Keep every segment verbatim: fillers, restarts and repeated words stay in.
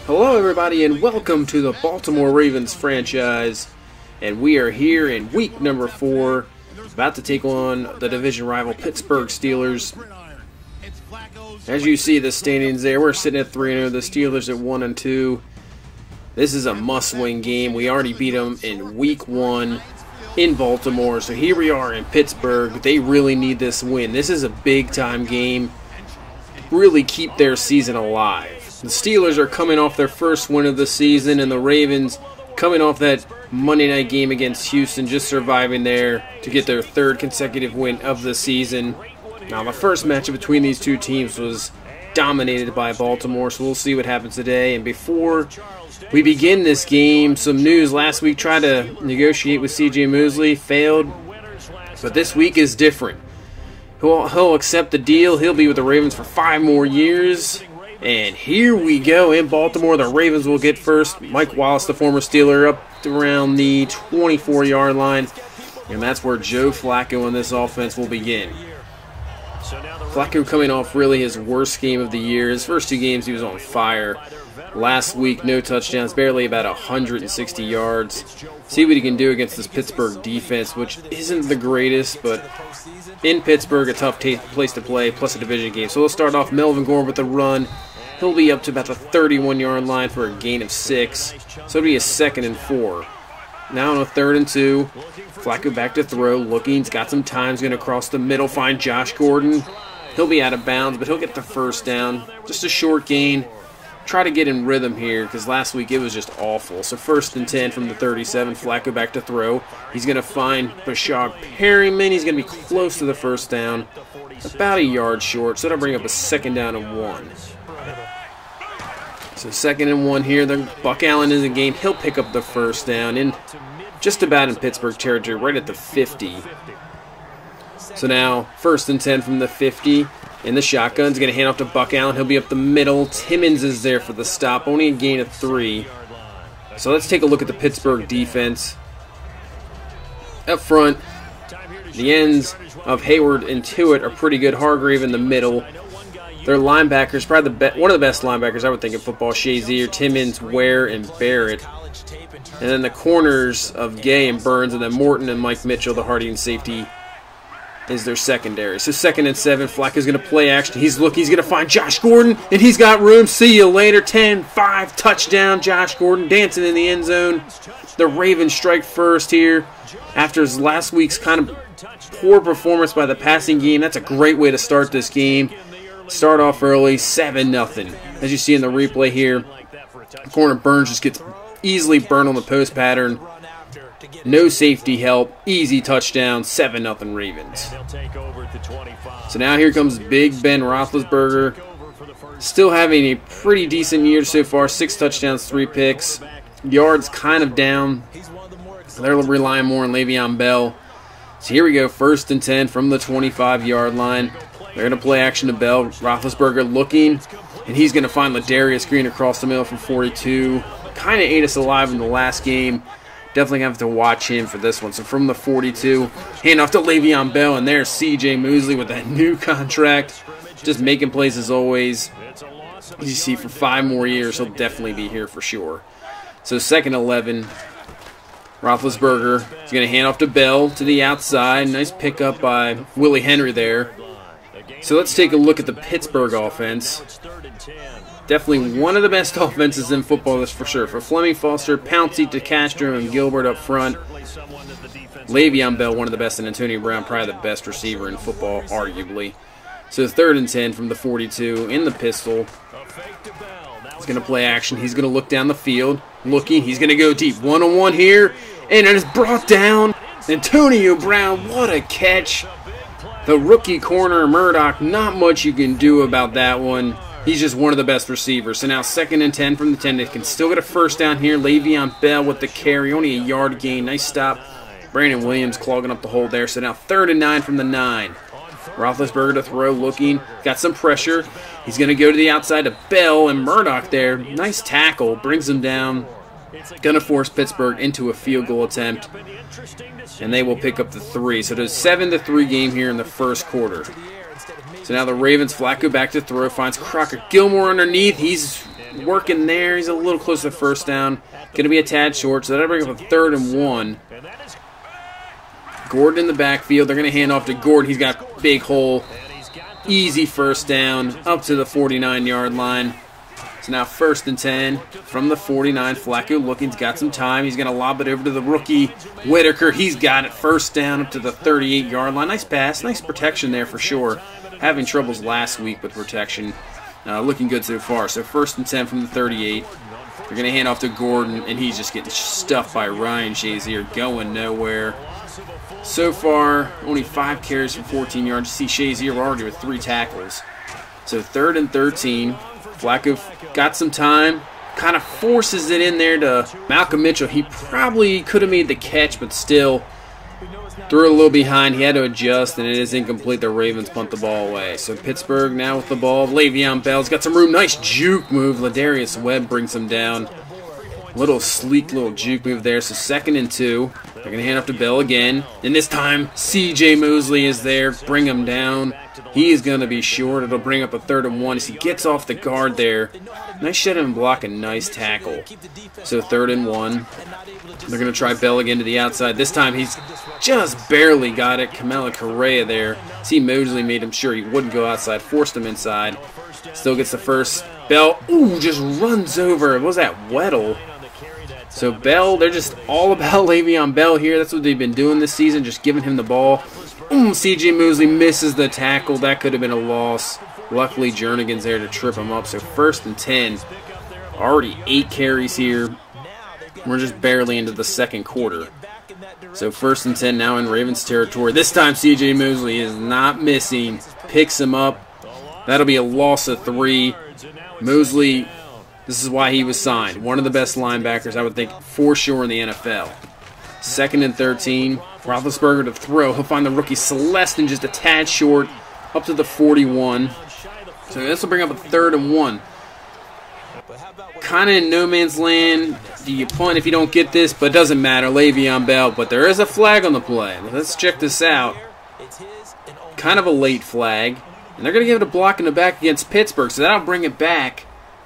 Hello everybody and welcome to the Baltimore Ravens franchise, and we are here in week number four, about to take on the division rival Pittsburgh Steelers. As you see the standings there, we're sitting at three and oh, the Steelers at one and two. This is a must-win game. We already beat them in week one in Baltimore, so here we are in Pittsburgh. They really need this win. This is a big-time game to really keep their season alive. The Steelers are coming off their first win of the season, and the Ravens coming off that Monday night game against Houston, just surviving there to get their third consecutive win of the season. Now, the first matchup between these two teams was dominated by Baltimore, so we'll see what happens today. And before we begin this game, some news. Last week tried to negotiate with C J Mosley, failed, but this week is different. He'll, he'll accept the deal. He'll be with the Ravens for five more years. And here we go in Baltimore. The Ravens will get first. Mike Wallace, the former Steeler, up around the twenty-four yard line. And that's where Joe Flacco in this offense will begin. Flacco coming off really his worst game of the year. His first two games he was on fire. Last week, no touchdowns, barely about one hundred sixty yards. See what he can do against this Pittsburgh defense, which isn't the greatest, but in Pittsburgh, a tough place to play, plus a division game. So we'll start off Melvin Gordon with a run. He'll be up to about the thirty-one yard line for a gain of six. So it'll be a second and four. Now on a third and two, Flacco back to throw, looking, he's got some time, he's going to cross the middle, find Josh Gordon. He'll be out of bounds, but he'll get the first down. Just a short gain. Try to get in rhythm here, because last week it was just awful. So first and ten from the thirty-seven, Flacco back to throw. He's going to find Bashad Perryman. He's going to be close to the first down, about a yard short, so that'll bring up a second down and one. So second and one here. The Buck Allen is in the game. He'll pick up the first down in just about in Pittsburgh territory, right at the fifty. So now first and ten from the fifty. In the shotgun, he's going to hand off to Buck Allen. He'll be up the middle. Timmons is there for the stop. Only a gain of three. So let's take a look at the Pittsburgh defense. Up front, the ends of Hayward and Tuitt are pretty good. Hargrave in the middle. Their linebackers, probably the be one of the best linebackers I would think in football. Shazier, Timmons, Ware, and Barrett. And then the corners of Gay and Burns, and then Morton and Mike Mitchell, the Hardy and safety, is their secondary. So second and seven, Flacco's going to play action. He's look, he's going to find Josh Gordon, and he's got room. See you later. ten five, touchdown. Josh Gordon dancing in the end zone. The Ravens strike first here after his last week's kind of poor performance by the passing game. That's a great way to start this game. Start off early, seven nothing. As you see in the replay here, corner Burns just gets easily burned on the post pattern. No safety help, easy touchdown, seven nothing Ravens. So now here comes Big Ben Roethlisberger. Still having a pretty decent year so far, six touchdowns, three picks. Yards kind of down. They're relying more on Le'Veon Bell. So here we go, first and ten from the twenty-five yard line. They're going to play action to Bell. Roethlisberger looking, and he's going to find Ladarius Green across the middle from forty-two. Kind of ate us alive in the last game. Definitely have to watch him for this one. So from the forty-two, hand off to Le'Veon Bell, and there's C J Mosley with that new contract. Just making plays as always. As you see, for five more years, he'll definitely be here for sure. So second eleven, Roethlisberger is going to hand off to Bell to the outside. Nice pickup by Willie Henry there. So let's take a look at the Pittsburgh offense. Definitely one of the best offenses in football, that's for sure. For Fleming, Foster, Pouncey, DeCastro, and Gilbert up front. Le'Veon Bell, one of the best, and Antonio Brown, probably the best receiver in football, arguably. So third and ten from the forty-two in the pistol. He's going to play action. He's going to look down the field. Looking. He's going to go deep. One-on-one here. And it is brought down. Antonio Brown, what a catch. The rookie corner, Murdoch, not much you can do about that one. He's just one of the best receivers. So now second and ten from the ten. They can still get a first down here. Le'Veon Bell with the carry. Only a yard gain. Nice stop. Brandon Williams clogging up the hole there. So now third and nine from the nine. Roethlisberger to throw, looking. Got some pressure. He's going to go to the outside to Bell, and Murdoch there. Nice tackle. Brings him down. Going to force Pittsburgh into a field goal attempt. And they will pick up the three. So there's a seven to three game here in the first quarter. So now the Ravens, Flacco back to throw, finds Crockett Gilmore underneath. He's working there. He's a little close to first down. Going to be a tad short, so that'll bring up a third and one. Gordon in the backfield. They're going to hand off to Gordon. He's got a big hole. Easy first down up to the forty-nine yard line. So now first and ten from the forty-nine. Flacco looking, he's got some time. He's going to lob it over to the rookie Whitaker. He's got it first down up to the thirty-eight yard line. Nice pass, nice protection there for sure. Having troubles last week with protection. Uh, looking good so far. So first and ten from the thirty-eight. They're going to hand off to Gordon, and he's just getting stuffed by Ryan Shazier, going nowhere. So far, only five carries for fourteen yards. You see Shazier already with three tackles. So third and thirteen. Flacco got some time. Kind of forces it in there to Malcolm Mitchell. He probably could have made the catch, but still threw a little behind. He had to adjust, and it is incomplete. The Ravens punt the ball away. So Pittsburgh now with the ball. Le'Veon Bell's got some room. Nice juke move. Ladarius Webb brings him down. Little sleek little juke move there. So second and two. They're going to hand off to Bell again. And this time, C J Mosley is there. Bring him down. He is going to be short. It'll bring up a third and one as he gets off the guard there. Nice shut him and block, a nice tackle. So third and one. They're going to try Bell again to the outside. This time he's just barely got it. Kamala Correa there. See, Mosley made him sure he wouldn't go outside. Forced him inside. Still gets the first. Bell, ooh, just runs over. What was that, Weddle? So Bell, they're just all about Le'Veon Bell here. That's what they've been doing this season, just giving him the ball. Mm, C J Mosley misses the tackle. That could have been a loss. Luckily, Jernigan's there to trip him up. So first and ten. Already eight carries here. We're just barely into the second quarter. So first and ten now in Ravens territory. This time C J Mosley is not missing. Picks him up. That'll be a loss of three. Mosley, this is why he was signed. One of the best linebackers, I would think, for sure in the N F L. Second and thirteen. Roethlisberger to throw. He'll find the rookie Celestin just a tad short. Up to the forty-one. So this will bring up a third and one. Kind of in no man's land. Do you punt if you don't get this? But it doesn't matter. Le'Veon Bell. But there is a flag on the play. Let's check this out. Kind of a late flag. And they're going to give it a block in the back against Pittsburgh. So that'll bring it back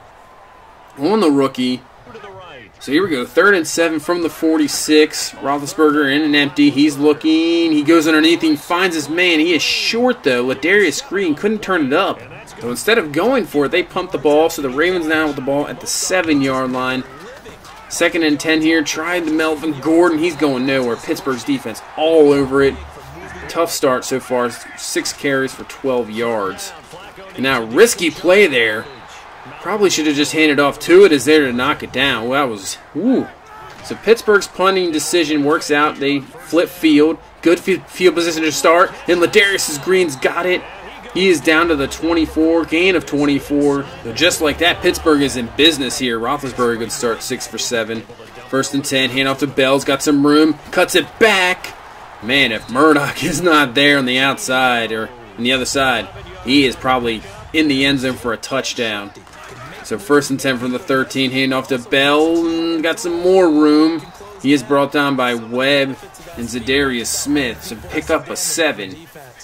on the rookie. So here we go. Third and seven from the forty-six. Roethlisberger in and empty. He's looking. He goes underneath. He finds his man. He is short, though. Ladarius Green couldn't turn it up. So instead of going for it, they pump the ball. So the Ravens now with the ball at the seven yard line. Second and ten here. Tried to Melvin Gordon. He's going nowhere. Pittsburgh's defense all over it. Tough start so far. Six carries for twelve yards. And now risky play there. Probably should have just handed off to it as there to knock it down. Well, that was, woo. So Pittsburgh's punting decision works out. They flip field. Good field position to start. And Ladarius Green's got it. He is down to the twenty-four. Gain of twenty-four. So just like that, Pittsburgh is in business here. Roethlisberger could start six for seven. First and ten. Hand off to Bell's. Got some room. Cuts it back. Man, if Murdoch is not there on the outside or on the other side, he is probably in the end zone for a touchdown. So first and ten from the thirteen, hand off to Bell. Got some more room. He is brought down by Webb and Zadarius Smith. So pick up a seven.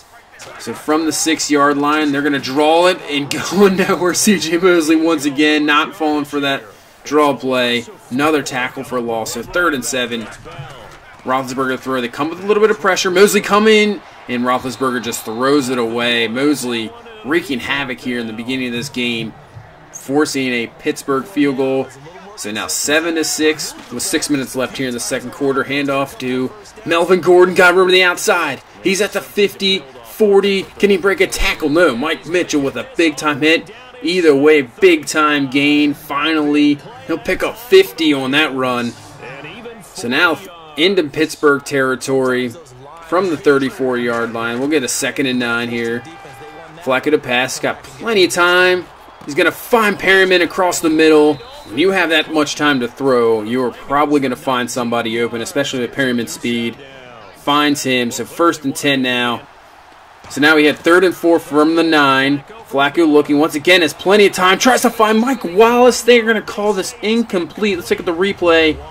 So from the six yard line, they're going to draw it and go nowhere. C J Mosley once again not falling for that draw play. Another tackle for a loss. So third and seven. Roethlisberger throw. They come with a little bit of pressure. Mosley coming, and Roethlisberger just throws it away. Mosley wreaking havoc here in the beginning of this game, forcing a Pittsburgh field goal. So now seven to six with six minutes left here in the second quarter. Handoff to Melvin Gordon. Got room to the outside. He's at the fifty, forty. Can he break a tackle? No. Mike Mitchell with a big-time hit. Either way, big-time gain. Finally, he'll pick up fifty on that run. So now into Pittsburgh territory from the thirty-four yard line. We'll get a second and nine here. Flacco to pass. Got plenty of time. He's going to find Perryman across the middle. When you have that much time to throw, you are probably going to find somebody open, especially with Perryman's speed. Finds him. So first and ten now. So now we had third and four from the nine. Flacco looking once again, has plenty of time. Tries to find Mike Wallace. They're going to call this incomplete. Let's look at the replay.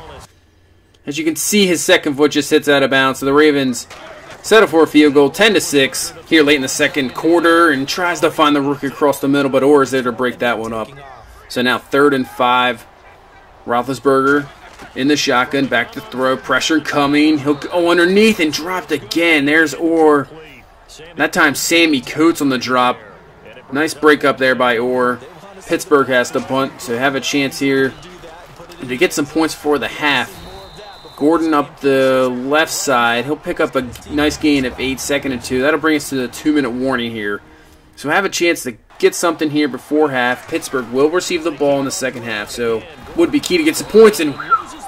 As you can see, his second foot just hits out of bounds. So the Ravens settle for a field goal, ten to six, here late in the second quarter, and tries to find the rookie across the middle, but Orr is there to break that one up. So now third and five. Roethlisberger in the shotgun, back to throw, pressure coming. He'll go underneath and dropped again. There's Orr. That time Sammy Coates on the drop. Nice break up there by Orr. Pittsburgh has to punt, so have a chance here to get some points for the half. Gordon up the left side. He'll pick up a nice gain of eight, second and two. That'll bring us to the two-minute warning here. So have a chance to get something here before half. Pittsburgh will receive the ball in the second half, so would be key to get some points. And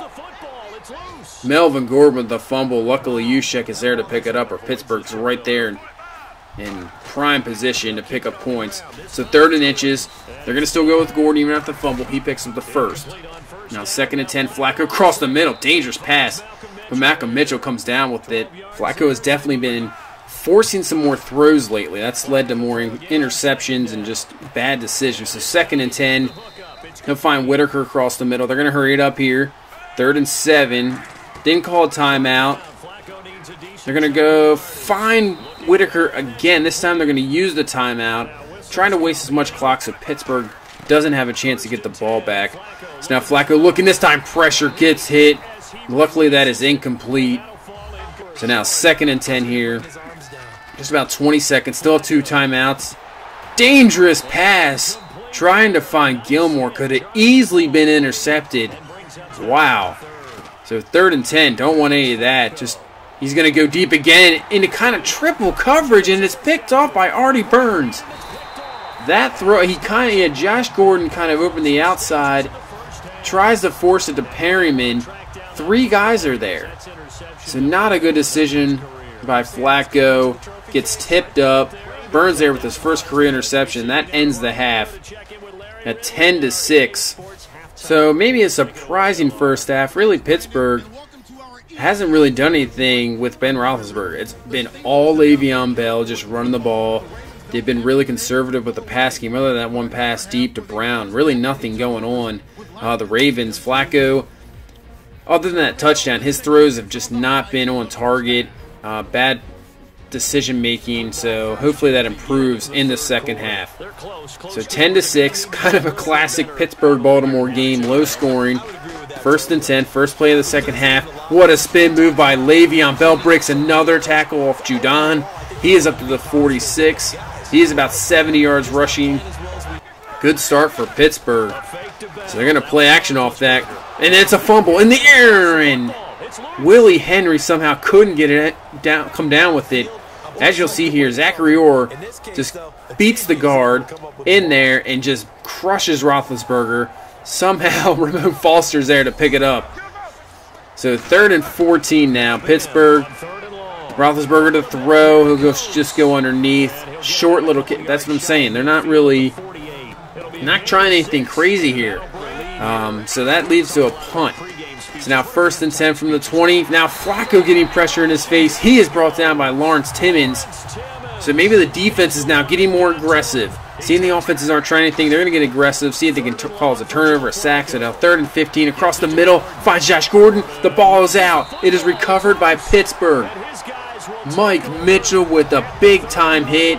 Melvin Gordon with the fumble. Luckily, Juszczyk is there to pick it up, or Pittsburgh's right there in prime position to pick up points. So third and inches. They're going to still go with Gordon even after the fumble. He picks up the first. Now second and ten. Flacco across the middle. Dangerous pass. But Malcolm Mitchell comes down with it. Flacco has definitely been forcing some more throws lately. That's led to more interceptions and just bad decisions. So second and ten. He'll find Whitaker across the middle. They're going to hurry it up here. Third and seven. Didn't call a timeout. They're going to go find Whitaker again. This time they're going to use the timeout. Trying to waste as much clock so Pittsburgh doesn't have a chance to get the ball back. So now Flacco looking. This time pressure gets hit. Luckily that is incomplete. So now second and ten here. Just about twenty seconds. Still have two timeouts. Dangerous pass. Trying to find Gilmore. Could have easily been intercepted. Wow. So third and ten. Don't want any of that. Just he's going to go deep again into kind of triple coverage, and it's picked off by Artie Burns. That throw, he kind of he had Josh Gordon kind of open the outside. Tries to force it to Perryman. Three guys are there. So not a good decision by Flacco. Gets tipped up. Burns there with his first career interception. That ends the half at ten to six. So maybe a surprising first half. Really, Pittsburgh hasn't really done anything with Ben Roethlisberger. It's been all Le'Veon Bell just running the ball. They've been really conservative with the pass game, other than that one pass deep to Brown. Really nothing going on. Uh, the Ravens, Flacco, other than that touchdown, his throws have just not been on target. Uh, bad decision making, so hopefully that improves in the second half. So ten to six, kind of a classic Pittsburgh-Baltimore game, low scoring. First and ten, first play of the second half. What a spin move by Le'Veon Bell. Breaks another tackle off Judon. He is up to the forty-six. He is about seventy yards rushing. Good start for Pittsburgh. So they're going to play action off that. And it's a fumble in the air. And Willie Henry somehow couldn't get it down, come down with it. As you'll see here, Zachary Orr just beats the guard in there and just crushes Roethlisberger. Somehow Ramon Foster's there to pick it up. So third and fourteen now. Pittsburgh. Roethlisberger to throw. He'll go, just go underneath. Short little kick. That's what I'm saying. They're not really not trying anything crazy here. Um, so that leads to a punt. So now first and ten from the twenty. Now Flacco getting pressure in his face. He is brought down by Lawrence Timmons. So maybe the defense is now getting more aggressive. Seeing the offenses aren't trying anything, they're going to get aggressive. See if they can t cause a turnover, a sack. So now third and fifteen across the middle. Finds Josh Gordon. The ball is out. It is recovered by Pittsburgh. Mike Mitchell with a big-time hit.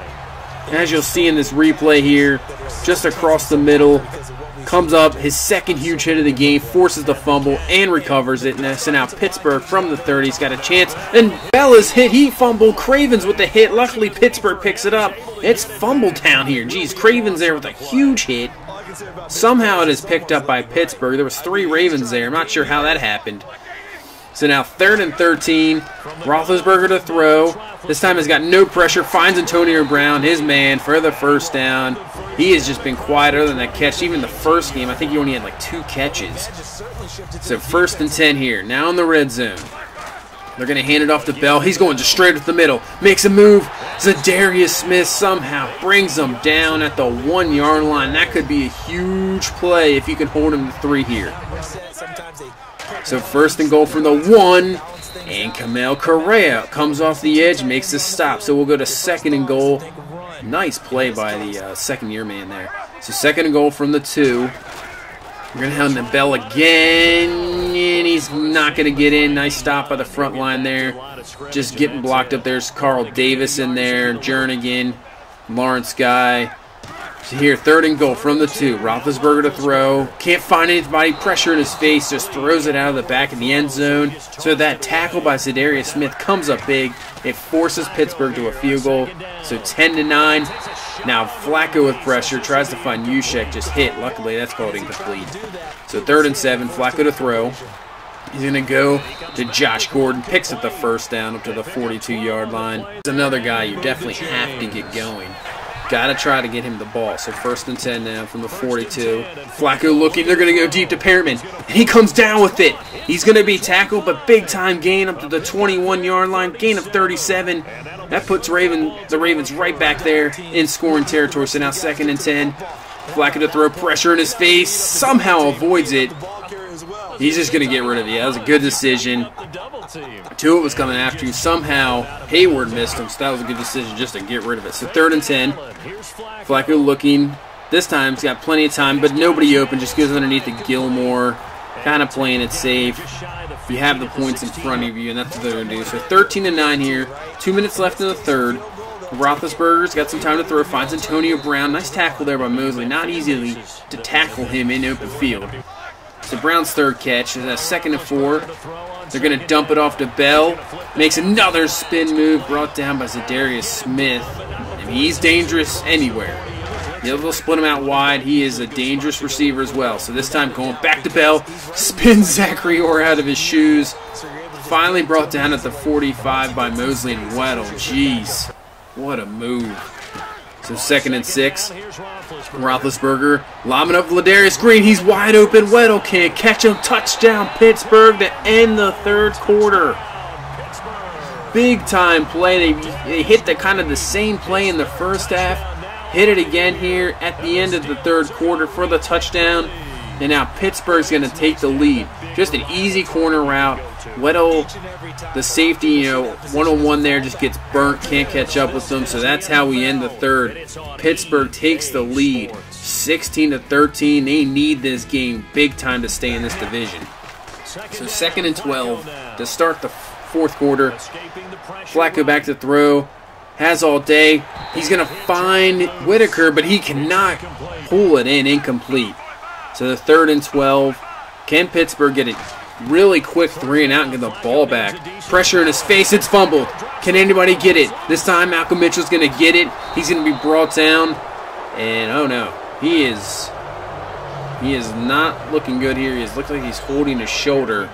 As you'll see in this replay here, just across the middle. Comes up, his second huge hit of the game, forces the fumble, and recovers it. And so now Pittsburgh from the thirty's got a chance. And Bella's hit, he fumbled. Cravens with the hit. Luckily, Pittsburgh picks it up. It's fumble town here. Jeez, Cravens there with a huge hit. Somehow it is picked up by Pittsburgh. There was three Ravens there. I'm not sure how that happened. So now third and thirteen. Roethlisberger to throw. This time has got no pressure. Finds Antonio Brown, his man, for the first down. He has just been quiet other than that catch. Even the first game, I think he only had like two catches. So first and ten here. Now in the red zone. They're going to hand it off to Bell. He's going just straight up the middle. Makes a move. Zadarius Smith somehow brings him down at the one-yard line. That could be a huge play if you can hold him to three here. So first and goal from the one. And Kamel Correa comes off the edge, makes the stop. So we'll go to second and goal. Nice play by the uh, second-year man there. So second and goal from the two. We're going to hound the Bell again. And he's not going to get in. Nice stop by the front line there. Just getting blocked up. There's Carl Davis in there. Jernigan. Lawrence Guy. So here, third and goal from the two. Roethlisberger to throw. Can't find anybody. Pressure in his face. Just throws it out of the back of the end zone. So that tackle by Zadarius Smith comes up big. It forces Pittsburgh to a field goal. So ten to nine. Now Flacco with pressure. Tries to find Juszczyk. Just hit. Luckily, that's called incomplete. So third and seven. Flacco to throw. He's going to go to Josh Gordon. Picks up the first down up to the forty-two yard line. It's another guy you definitely have to get going. Got to try to get him the ball. So first and ten now from the forty-two. Flacco looking. They're going to go deep to Perriman. And he comes down with it. He's going to be tackled, but big time gain up to the twenty-one yard line. Gain of thirty-seven. That puts Raven, the Ravens right back there in scoring territory. So now second and ten. Flacco to throw. Pressure in his face. Somehow avoids it. He's just going to get rid of it. That was a good decision. Tua was coming after you. Somehow, Hayward missed him, so that was a good decision just to get rid of it. So third and ten. Flacco looking. This time he's got plenty of time, but nobody open. Just goes underneath the Gilmore. Kind of playing it safe. You have the points in front of you, and that's what they're going to do. So thirteen to nine here. Two minutes left in the third. Roethlisberger's got some time to throw. Finds Antonio Brown. Nice tackle there by Mosley. Not easily to tackle him in open field. So Brown's third catch is a second and four. They're going to dump it off to Bell. Makes another spin move brought down by Zadarius Smith. And he's dangerous anywhere. They'll split him out wide. He is a dangerous receiver as well. So this time going back to Bell. Spins Zachary Orr out of his shoes. Finally brought down at the forty-five by Mosley and Weddle. Jeez. What a move. So second and six. Roethlisberger lobbing up Ladarius Green. He's wide open. Weddle can't catch him. Touchdown Pittsburgh to end the third quarter. Big time play. They, they hit the kind of the same play in the first half. Hit it again here at the end of the third quarter for the touchdown. And now Pittsburgh's going to take the lead. Just an easy corner route. Weddle, the safety, you know, one-on-one there, just gets burnt, can't catch up with them. So that's how we end the third. Pittsburgh takes the lead, sixteen to thirteen. They need this game big time to stay in this division. So second and twelve to start the fourth quarter. Flacco back to throw. Has all day. He's going to find Whitaker, but he cannot pull it in. Incomplete. So the third and twelve. Can Pittsburgh get it? Really quick three and out and get the ball back. Pressure in his face. It's fumbled. Can anybody get it? This time Malcolm Mitchell's going to get it. He's going to be brought down. And oh no. He is he is not looking good here. He looks like he's holding his shoulder.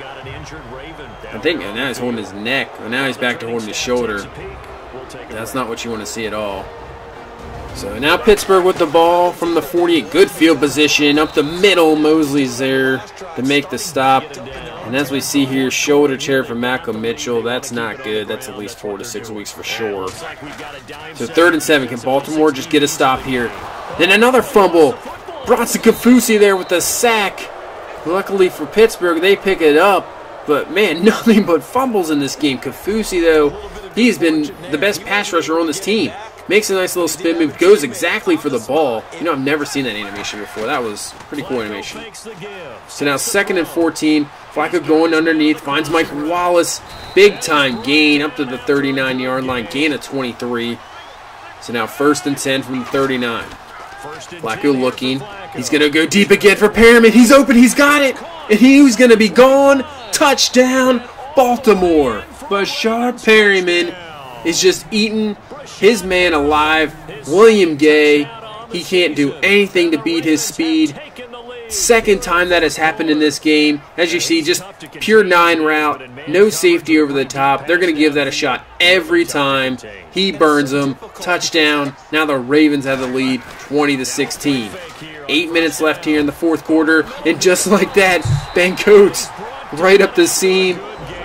I think now he's holding his neck. And now he's back to holding his shoulder. That's not what you want to see at all. So now Pittsburgh with the ball from the forty-eight. Good field position. Up the middle. Mosley's there to make the stop. And as we see here, shoulder chair for Malcolm Mitchell. That's not good. That's at least four to six weeks for sure. So third and seven. Can Baltimore just get a stop here? Then another fumble. Bronson Kafusi there with the sack. Luckily for Pittsburgh, they pick it up. But, man, nothing but fumbles in this game. Kafusi, though, he's been the best pass rusher on this team. Makes a nice little spin move. Goes exactly for the ball. You know, I've never seen that animation before. That was pretty cool animation. So now second and fourteen. Flacco going underneath. Finds Mike Wallace. Big time gain up to the thirty-nine yard line. Gain of twenty-three. So now first and ten from the thirty-nine. Flacco looking. He's going to go deep again for Perriman. He's open. He's got it. And he was going to be gone. Touchdown, Baltimore. Bashard Perriman is just eating his man alive. William Gay, he can't do anything to beat his speed. Second time that has happened in this game. As you see, just pure nine route. No safety over the top. They're going to give that a shot every time. He burns them. Touchdown. Now the Ravens have the lead, twenty to sixteen. Eight minutes left here in the fourth quarter. And just like that, Ben Coates right up the seam.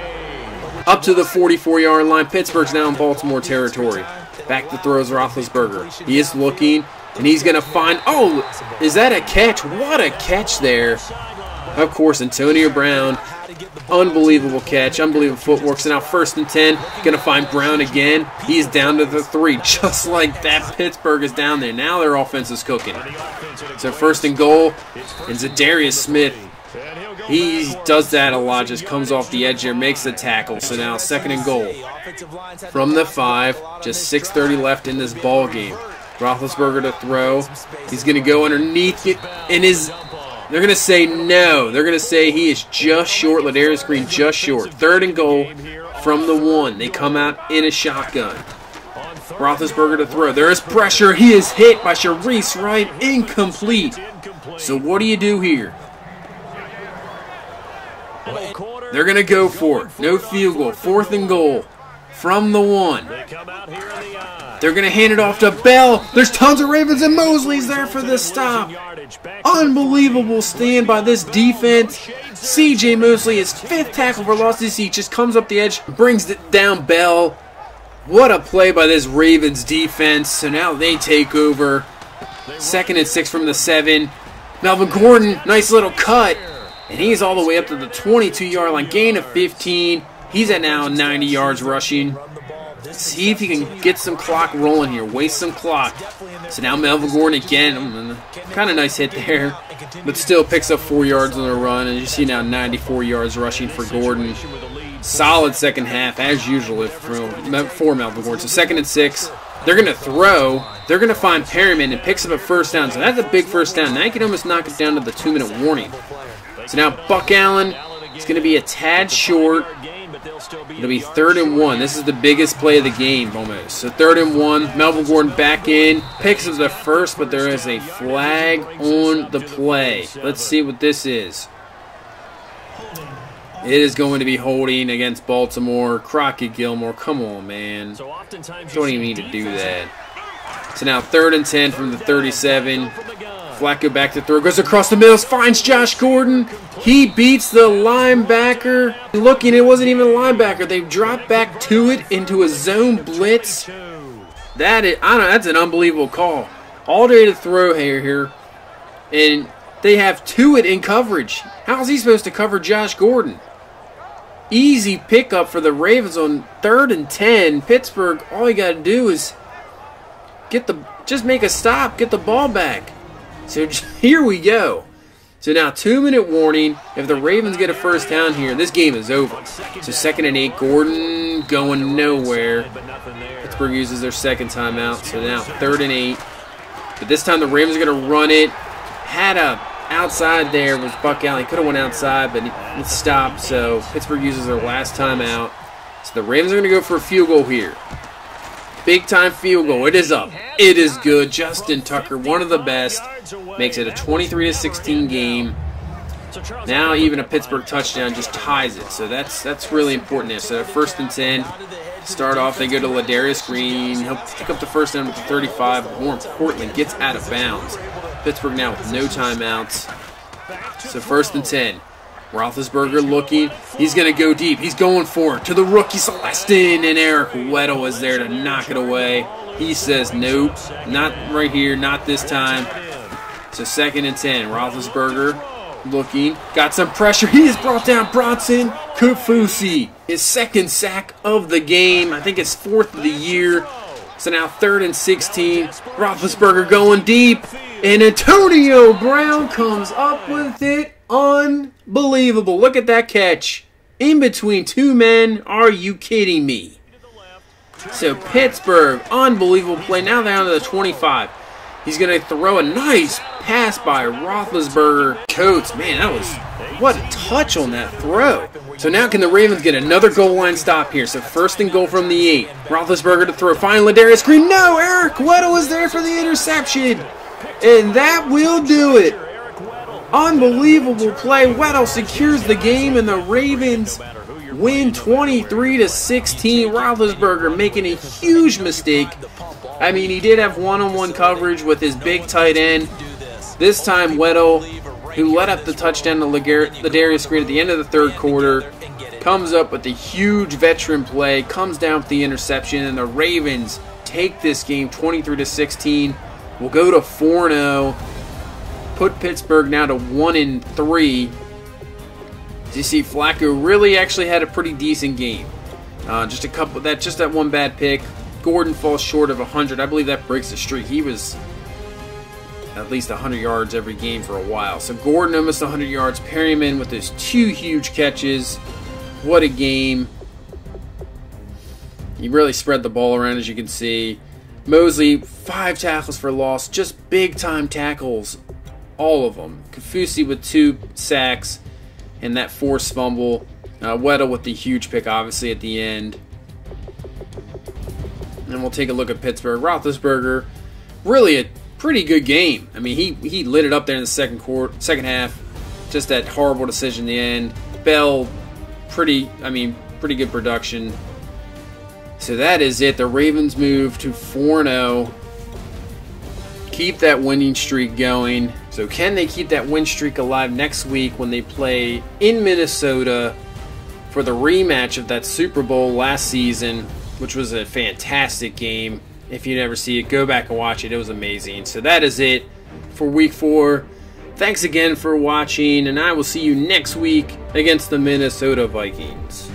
Up to the forty-four yard line. Pittsburgh's now in Baltimore territory. Back to throws Roethlisberger. He is looking, and he's going to find... Oh, is that a catch? What a catch there. Of course, Antonio Brown. Unbelievable catch. Unbelievable footwork. So now first and ten. Going to find Brown again. He's down to the three. Just like that, Pittsburgh is down there. Now their offense is cooking. So first and goal. And Zadarius Smith, he does that a lot, just comes off the edge here, makes the tackle. So now second and goal from the five, just six thirty left in this ball game. Roethlisberger to throw. He's going to go underneath it, and his they're going to say no. They're going to say he is just short. Ladarius Green just short. Third and goal from the one. They come out in a shotgun. Roethlisberger to throw. There is pressure. He is hit by Sharice Wright. Incomplete. So what do you do here? They're going to go for it. No field goal. Fourth and goal from the one. They're going to hand it off to Bell. There's tons of Ravens, and Mosley's there for the stop. Unbelievable stand by this defense. C J Mosley, his fifth tackle for loss this seat, just comes up the edge, brings it down Bell. What a play by this Ravens defense. So now they take over. Second and six from the seven. Melvin Gordon, nice little cut. And he's all the way up to the twenty-two yard line. Gain of fifteen. He's at now ninety yards rushing. See if he can get some clock rolling here. Waste some clock. So now Melvin Gordon again. Kind of nice hit there. But still picks up four yards on the run. And you see now ninety-four yards rushing for Gordon. Solid second half, as usual, for Melvin Gordon. So second and six. They're going to throw. They're going to find Perryman and picks up a first down. So that's a big first down. Now you can almost knock it down to the two-minute warning. So now Buck Allen is going to be a tad short. It'll be third and one. This is the biggest play of the game almost. So third and one. Melvin Gordon back in. Picks up the first, but there is a flag on the play. Let's see what this is. It is going to be holding against Baltimore. Crockett Gilmore. Come on, man. Don't even need to do that. So now third and ten from the thirty-seven. Flacco back to throw. Goes across the middle. Finds Josh Gordon. He beats the linebacker. Looking, it wasn't even a linebacker. They dropped back to it into a zone blitz. That is, I don't know, that's an unbelievable call. All day to throw here, here. And they have Tuitt in coverage. How's he supposed to cover Josh Gordon? Easy pickup for the Ravens on third and ten. Pittsburgh, all you got to do is get the just make a stop, get the ball back. So here we go. So now two-minute warning. If the Ravens get a first down here, this game is over. So second and eight. Gordon going nowhere. Pittsburgh uses their second timeout. So now third and eight. But this time the Ravens are going to run it. Had a outside there was Buck Allen. He could have went outside, but it stopped. So Pittsburgh uses their last timeout. So the Ravens are going to go for a field goal here. Big time field goal. It is up. It is good. Justin Tucker, one of the best, makes it a twenty-three to sixteen game. Now even a Pittsburgh touchdown just ties it. So that's that's really important there. So first and ten. Start off, they go to Ladarius Green. He'll pick up the first down at the thirty-five, but more importantly, gets out of bounds. Pittsburgh now with no timeouts. So first and ten. Roethlisberger looking. He's going to go deep. He's going for it to the rookie Celestin, and Eric Weddle is there to knock it away. He says, nope, not right here, not this time. So second and ten. Roethlisberger looking. Got some pressure. He has brought down Bronson Kufusi. His second sack of the game. I think his fourth of the year. So now third and sixteen. Roethlisberger going deep. And Antonio Brown comes up with it. Unbelievable. Look at that catch. In between two men. Are you kidding me? So Pittsburgh, unbelievable play. Now they're down to the twenty-five. He's going to throw a nice pass by Roethlisberger. Coates, man, that was, what a touch on that throw. So now can the Ravens get another goal line stop here? So first and goal from the eight. Roethlisberger to throw. Finally, Ladarius Green. No, Eric Weddle is there for the interception. And that will do it. Unbelievable play. Weddle secures the game, and the Ravens win twenty-three to sixteen. Roethlisberger making a huge mistake. I mean, he did have one-on-one coverage with his big tight end. This time, Weddle, who let up the touchdown to Ladarius Green at the end of the third quarter, comes up with a huge veteran play, comes down with the interception, and the Ravens take this game twenty-three to sixteen. We'll go to four and oh. Put Pittsburgh now to one and three. As you see, Flacco really actually had a pretty decent game. Uh, just a couple that just that one bad pick. Gordon falls short of one hundred. I believe that breaks the streak. He was at least one hundred yards every game for a while. So Gordon almost one hundred yards. Perryman with his two huge catches. What a game. He really spread the ball around, as you can see. Mosley, five tackles for loss, just big-time tackles, all of them. Kafusi with two sacks and that forced fumble. Uh, Weddle with the huge pick, obviously, at the end. And we'll take a look at Pittsburgh. Roethlisberger, really a pretty good game. I mean, he, he lit it up there in the second quarter, second half. Just that horrible decision in the end. Bell, pretty, I mean, pretty good production. So that is it. The Ravens move to four and oh. Keep that winning streak going. So can they keep that win streak alive next week when they play in Minnesota for the rematch of that Super Bowl last season, which was a fantastic game. If you never see it, go back and watch it. It was amazing. So that is it for week four. Thanks again for watching, and I will see you next week against the Minnesota Vikings.